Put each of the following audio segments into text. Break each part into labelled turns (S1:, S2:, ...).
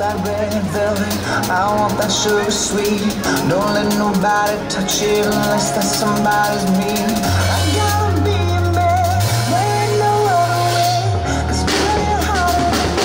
S1: that red velvet. I want that sugar sweet. Don't let nobody touch it unless that somebody's me. I gotta be a man, there ain't no other way. 'Cause playing hard in the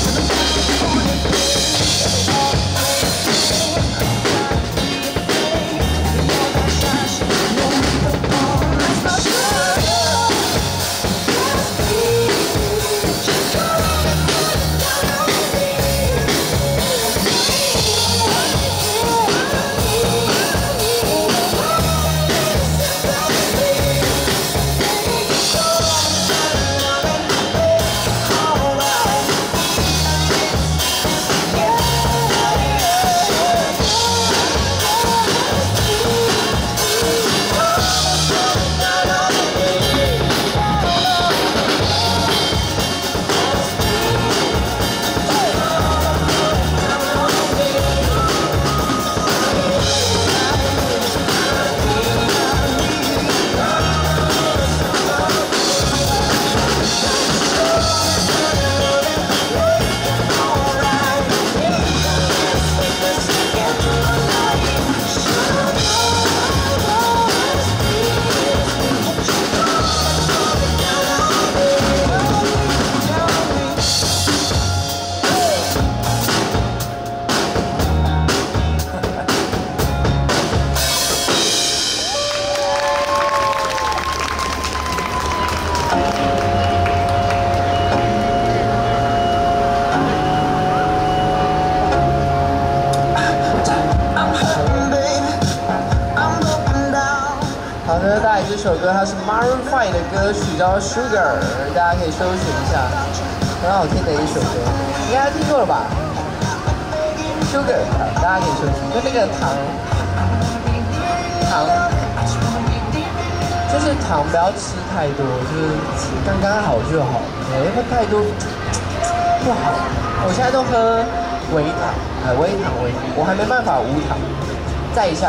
S2: 好的，带来这首歌，它是 Maroon 5的歌曲，叫《Sugar》，大家可以搜寻一下，很好听的一首歌，应该听过了吧 ？Sugar， 大家可以搜寻，跟那个糖，就是糖不要吃太多，就是刚刚好就好，喝太多不好。我现在都喝微糖，微糖，我还没办法无糖，再一下。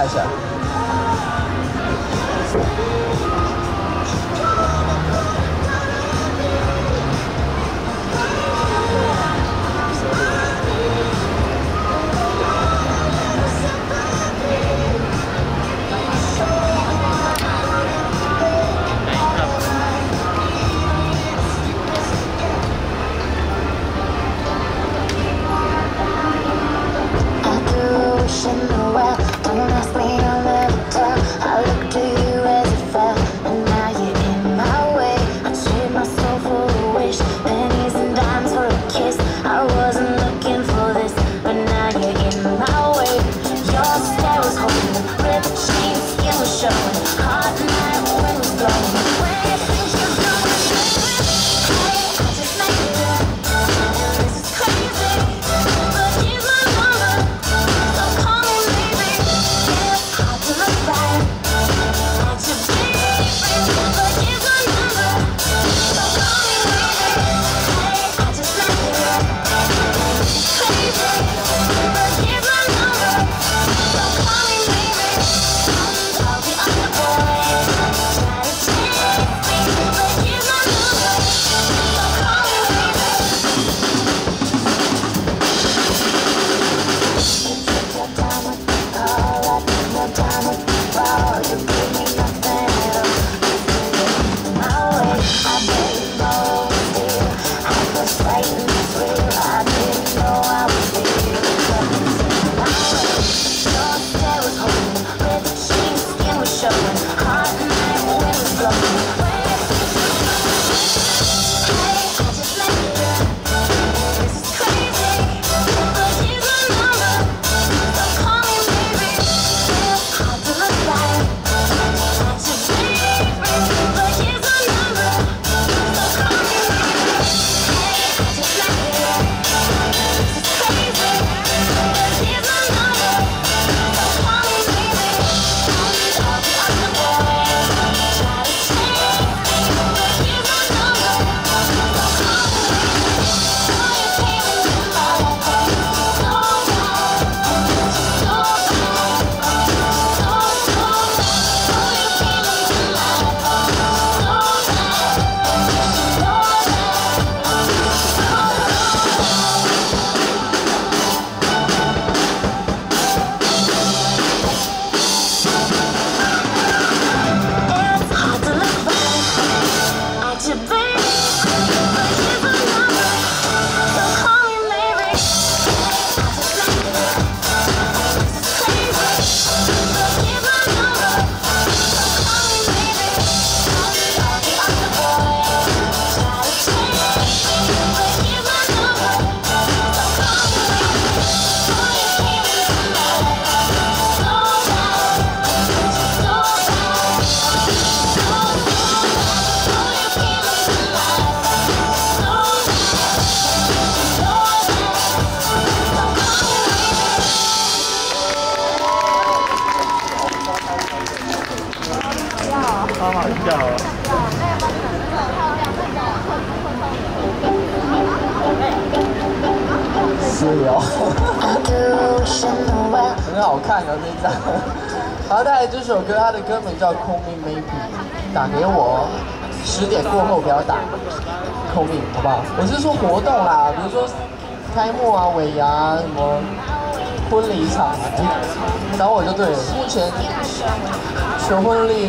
S1: in the well, don't ask me, I'll
S2: 私聊，很好看哦这一张。好，再来这首歌，它的歌名叫《Call Me Maybe》，打给我，10点过后不要打 ，Call Me， 好不好？我是说活动啦，比如说开幕啊、尾牙啊、什么婚礼场啊，找我就对了。目前求婚率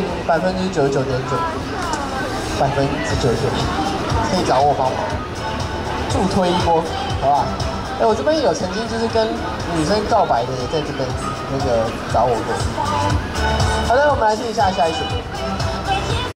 S2: 99.9%，99%，可以找我帮忙助推一波，好不好？哎，我这边有曾经就是跟女生告白的，也在这边那个找我过。好的，我们来听一下下一首歌。